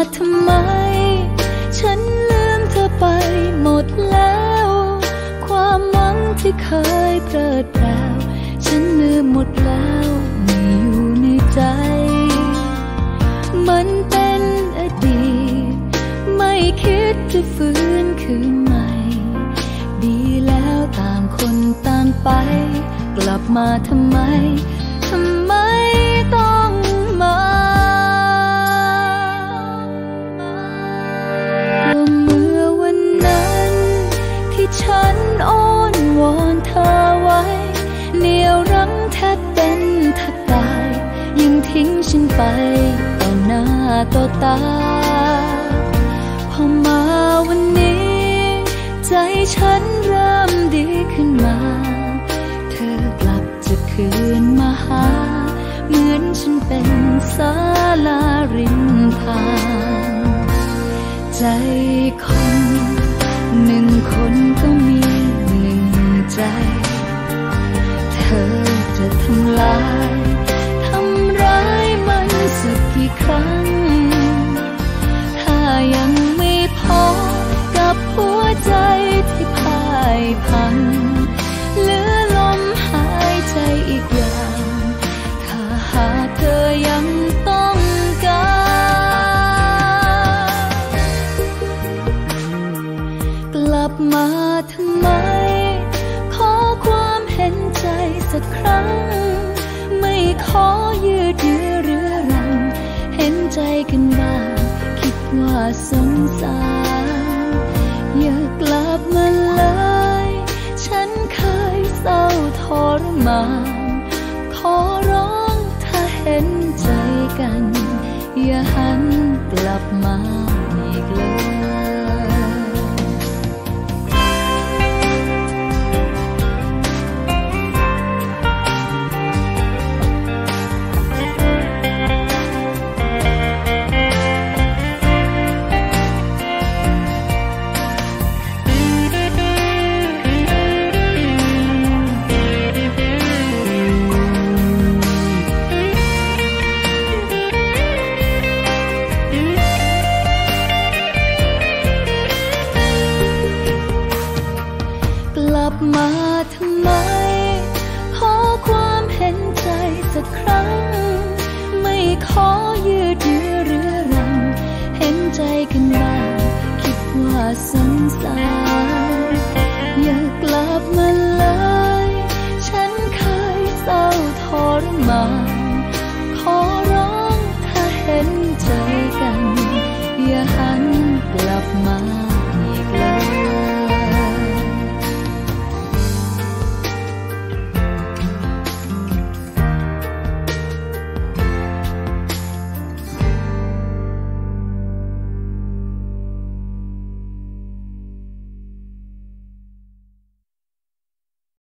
ทำไมฉันลืมเธอไปหมดแล้วความหวังที่เคยเพลิดเพลินฉันลืมหมดแล้วไม่อยู่ในใจมันเป็นอดีตไม่คิดจะฟื้นคืนใหม่ดีแล้วต่างคนต่างไปกลับมาทำไมต้องมาเมื่อวันนั้นที่ฉันอ้อนวอนเธอไว้เหนี่ยวรั้งแทบเป็นแทบตายยังทิ้งฉันไปต่อหน้าต่อตาพอมาวันนี้ใจฉันเริ่มดีขึ้นมาเธอกลับจะคืนมาหาเหมือนฉันเป็นศาลาริมทางใจคนหนึ่งคนก็มีหนึ่งใจเธอจะทำร้ายมันสักกี่ครั้งถ้ายังไม่พอกับหัวใจที่พ่ายพังเหลือลมหายใจอีกอย่างถ้าหากเธอยังต้องการกลับมาทำไมขอความเห็นใจสักครั้งไม่ขอยืดเยื้อเรื้อรังเห็นใจกันบ้างคิดว่าสงสารอย่ากลับมาเลยฉันเคยเศร้าทรมานขอร้องถ้าเห็นใจกันอย่าหันกลับมาอีกเลยมาทำไมขอความเห็นใจสักครั้งไม่ขอยืดเยื้อเรื้อรังเห็นใจกันบ้างคิดว่าสงสาร